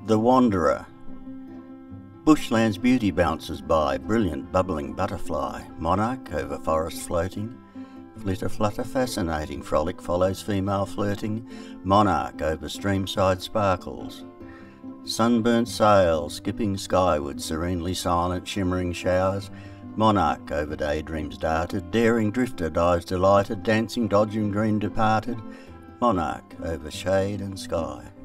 The Wanderer. Bushland's beauty bounces by, brilliant bubbling butterfly. Monarch over forest floating. Flitter flutter fascinating, frolic follows female flirting. Monarch over streamside sparkles. Sunburnt sail, skipping skyward, serenely silent, shimmering showers. Monarch over daydreams darted, daring drifter dives delighted, dancing, dodging, dream departed. Monarch over shade and sky.